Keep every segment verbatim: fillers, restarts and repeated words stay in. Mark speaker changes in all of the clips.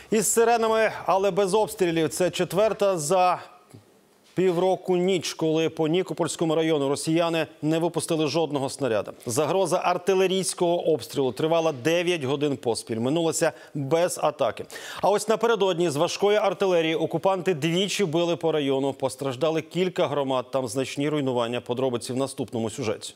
Speaker 1: Із сиренами, але без обстрілів. Це четверта за півроку ніч, коли по Нікопольському району росіяни не випустили жодного снаряда. Загроза артилерійського обстрілу тривала дев'ять годин поспіль. Минулося без атаки. А ось напередодні з важкої артилерії окупанти двічі били по району. Постраждали кілька громад, там значні руйнування. Подробиці в наступному сюжеті.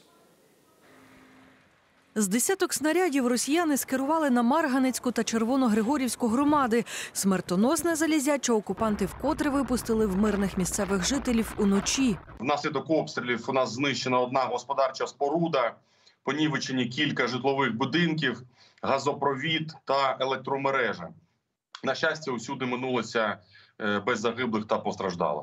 Speaker 2: З десяток снарядів росіяни скерували на Марганецьку та Червоногригорівську громади. Смертоносне залізяче окупанти вкотре випустили в мирних місцевих жителів уночі.
Speaker 3: Внаслідок обстрілів у нас знищена одна господарча споруда, понівечені кілька житлових будинків, газопровід та електромережа. На щастя, усюди минулося без загиблих та постраждалих.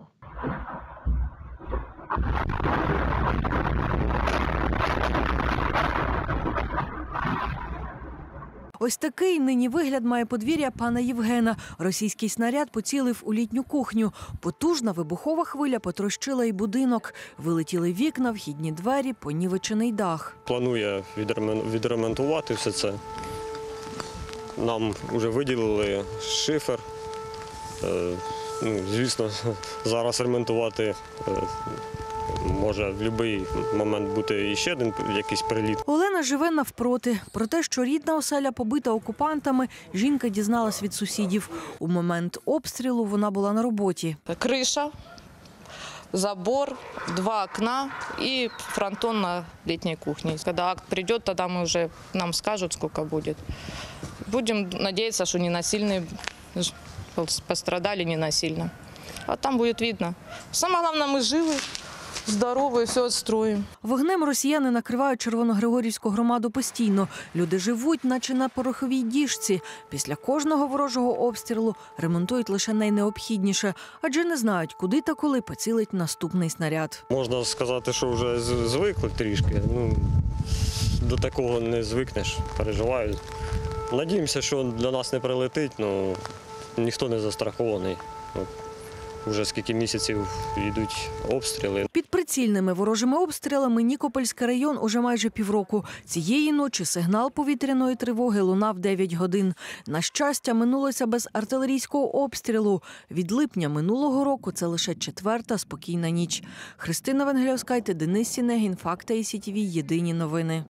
Speaker 2: Ось такий нині вигляд має подвір'я пана Євгена. Російський снаряд поцілив у літню кухню. Потужна вибухова хвиля потрощила й будинок. Вилетіли вікна, вхідні двері, понівечений дах.
Speaker 4: Планує відремонтувати все це. Нам вже виділили шифер. Ну, звісно, зараз ремонтувати може в будь-який момент бути ще один якийсь приліт.
Speaker 2: Олена живе навпроти. Про те, що рідна оселя побита окупантами, жінка дізналась від сусідів. У момент обстрілу вона була на роботі.
Speaker 5: Криша, забор, два окна и фронтон на летней кухне. Когда акт придет, тогда мы уже нам скажут, сколько будет. Будем надеяться, что не насильные пострадали, не насильно. А там будет видно. Самое главное, мы живы. Здорові, все відстроїмо.
Speaker 2: Вогнем росіяни накривають Червоногригорівську громаду постійно. Люди живуть, наче на пороховій діжці. Після кожного ворожого обстрілу ремонтують лише найнеобхідніше, адже не знають, куди та коли поцілить наступний снаряд.
Speaker 4: Можна сказати, що вже звикли трішки. Ну, до такого не звикнеш, переживають. Надіємося, що до нас не прилетить, але ніхто не застрахований. Уже скільки місяців йдуть обстріли.
Speaker 2: Під прицільними ворожими обстрілами Нікопольський район уже майже півроку. Цієї ночі сигнал повітряної тривоги лунав дев'ять годин. На щастя, минулося без артилерійського обстрілу. Від липня минулого року це лише четверта спокійна ніч. Христина Венгеляускайте, Денис Сінегін, Факти ай сі ті ві, Єдині новини.